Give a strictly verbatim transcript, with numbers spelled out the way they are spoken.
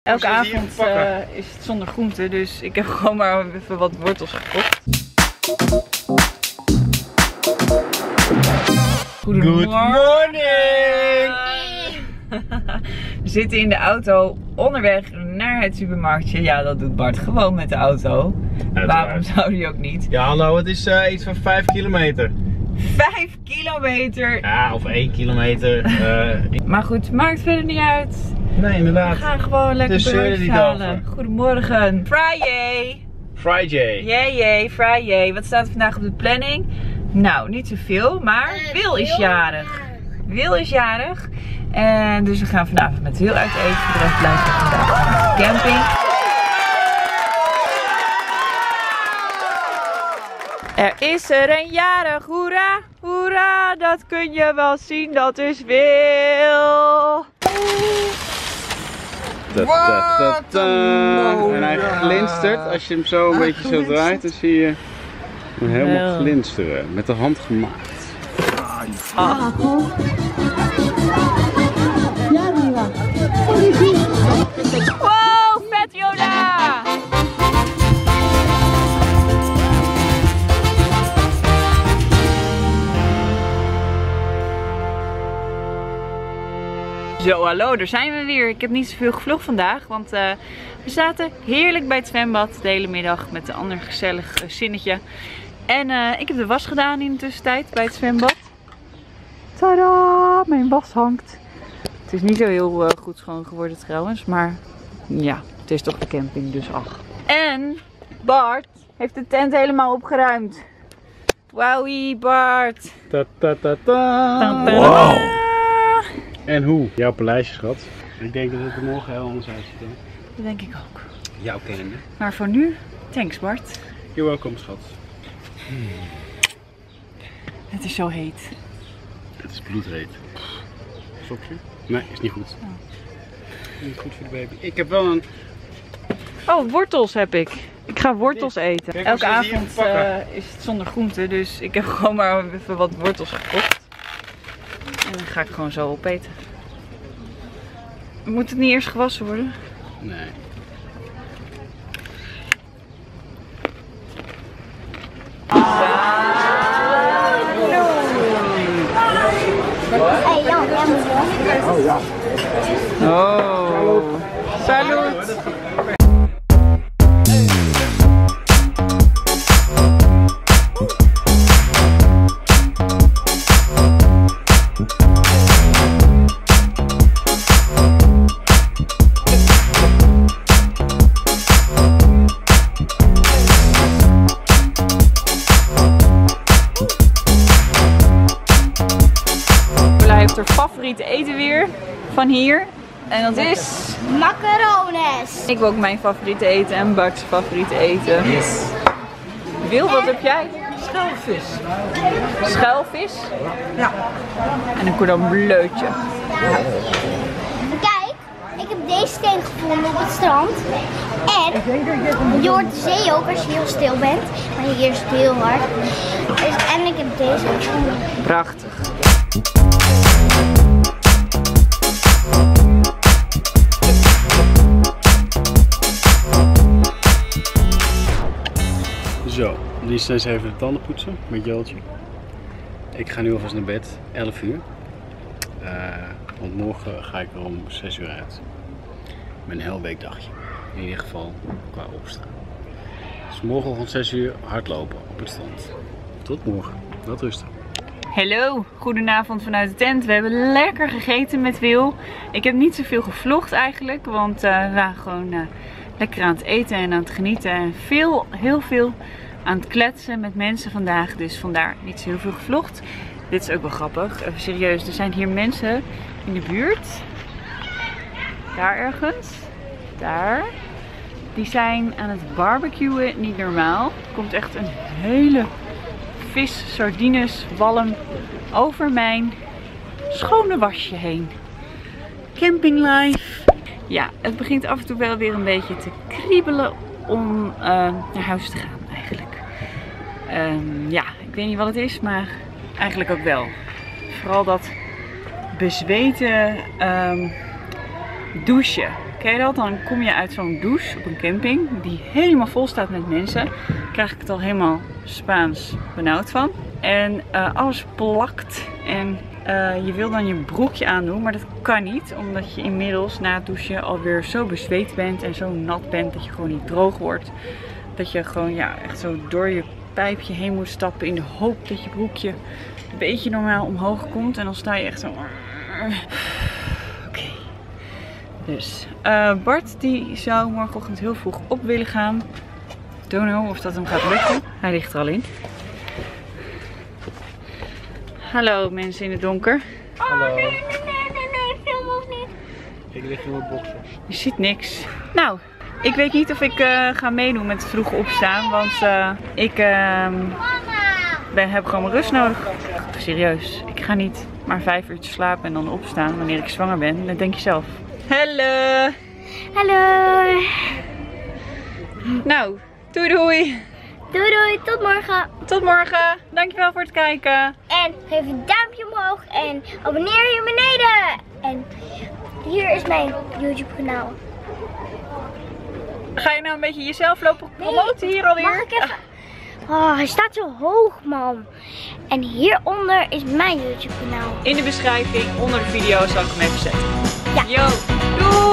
Elke avond uh, is het zonder groente, dus ik heb gewoon maar even wat wortels gekocht. Goedemorgen! Good morning! We zitten in de auto onderweg naar het supermarktje. Ja, dat doet Bart gewoon met de auto. Uiteraard. Waarom zou hij ook niet? Ja, hallo, het is uh, iets van vijf kilometer. vijf kilometer? Ja, of één kilometer. Uh, maar goed, maakt verder niet uit. Nee, inderdaad. We gaan gewoon lekker dus, broodjes uh, halen. Goedemorgen. Friday. Friday. Jee, jee, Friday. Wat staat er vandaag op de planning? Nou, niet zoveel, maar Wil is jarig. Wil is jarig. En dus we gaan vanavond met Wil uit eten. Voor de rest blijven we vandaag op de camping. Er is er een jarig, hoera, hoera, dat kun je wel zien, dat is Wil. Ta -ta -ta -ta. En hij glinstert, als je hem zo een beetje zo draait, dan zie je hem helemaal glinsteren, met de hand gemaakt. Ah. Wow, vet Yoda! Zo, hallo, daar zijn we weer. Ik heb niet zoveel gevlogd vandaag, want uh, we zaten heerlijk bij het zwembad de hele middag met een ander gezellig uh, zinnetje. En uh, ik heb de was gedaan in de tussentijd bij het zwembad. Tadaa, mijn was hangt. Het is niet zo heel uh, goed schoon geworden trouwens, maar ja, het is toch de camping, dus ach. En Bart heeft de tent helemaal opgeruimd. Wauwie, Bart. Ta -ta -ta -ta. Wow. En hoe? Jouw paleisje, schat. Ik denk dat het er morgen heel anders uitziet. Hè? Dat denk ik ook. Jouw kennende. Maar voor nu, thanks Bart. You're welcome, schat. Hmm. Het is zo heet. Het is bloedheet. Sokje? Nee, is niet goed. Oh. Niet goed voor de baby. Ik heb wel een... Oh, wortels heb ik. Ik ga wortels eten. Kijk, elke avond uh, is het zonder groente, dus ik heb gewoon maar even wat wortels gekocht. En dan ga ik gewoon zo opeten. Moet het niet eerst gewassen worden? Nee. Oh ja. Oh. Salut. Favoriete eten weer van hier en dat is macarones. Ik wil ook mijn favoriete eten en Bart's favoriete eten. Yes. Wil, wat heb jij? Schelvis. Schelvis? Ja. En een cordon bleutje. Ja. Kijk, ik heb deze steen gevonden op het strand. En je hoort de zee ook als je heel stil bent. Maar hier is het heel hard. Dus, en ik heb deze gevonden. Prachtig. Zo, die is steeds even de tanden poetsen met Joeltje. Ik ga nu alvast naar bed, elf uur. Uh, want morgen ga ik er om zes uur uit. Met een heel weekdagje. In ieder geval qua opstaan. Dus morgenochtend zes uur hardlopen op het strand. Tot morgen. Wat rusten. Hallo, goedenavond vanuit de tent. We hebben lekker gegeten met Wil. Ik heb niet zoveel gevlogd eigenlijk, want uh, we waren gewoon uh, lekker aan het eten en aan het genieten. En veel, heel veel aan het kletsen met mensen vandaag, dus vandaar niet zo heel veel gevlogd. Dit is ook wel grappig, even serieus. Er zijn hier mensen in de buurt. Daar ergens. Daar. Die zijn aan het barbecuen, niet normaal. Er komt echt een hele vis, sardines, walm over mijn schone wasje heen. Camping life. Ja, het begint af en toe wel weer een beetje te kriebelen om uh, naar huis te gaan eigenlijk. Um, ja, ik weet niet wat het is, maar eigenlijk ook wel. Vooral dat bezweten um, douchen. Ken je dat? Dan kom je uit zo'n douche op een camping die helemaal vol staat met mensen. Daar krijg ik het al helemaal Spaans benauwd van. En uh, alles plakt en uh, je wil dan je broekje aandoen, maar dat kan niet. Omdat je inmiddels na het douchen alweer zo bezweet bent en zo nat bent dat je gewoon niet droog wordt. Dat je gewoon ja, echt zo door je pijpje heen moet stappen in de hoop dat je broekje een beetje normaal omhoog komt. En dan sta je echt zo... Oké. Okay. Dus uh, Bart die zou morgenochtend heel vroeg op willen gaan. Don't know of dat hem gaat lukken. Hij ligt er al in. Hallo mensen in het donker. Hallo. Oh, nee, nee, nee, nee, nee, film ons niet. Ik lig in mijn boxers. Je ziet niks. Nou, ik weet niet of ik uh, ga meedoen met het vroeg opstaan, want uh, ik uh, ben, heb gewoon mijn rust nodig. Serieus, ik ga niet maar vijf uurtjes slapen en dan opstaan wanneer ik zwanger ben. Dat denk je zelf. Hallo. Hallo. Nou, doei doei. Doei doei, tot morgen. Tot morgen. Dankjewel voor het kijken. En geef een duimpje omhoog en abonneer je beneden. En hier is mijn YouTube kanaal. Ga je nou een beetje jezelf lopen promoten hier alweer? Mag ik even? Oh, hij staat zo hoog, man. En hieronder is mijn YouTube kanaal. In de beschrijving onder de video zal ik hem even zetten. Ja. Yo, doei!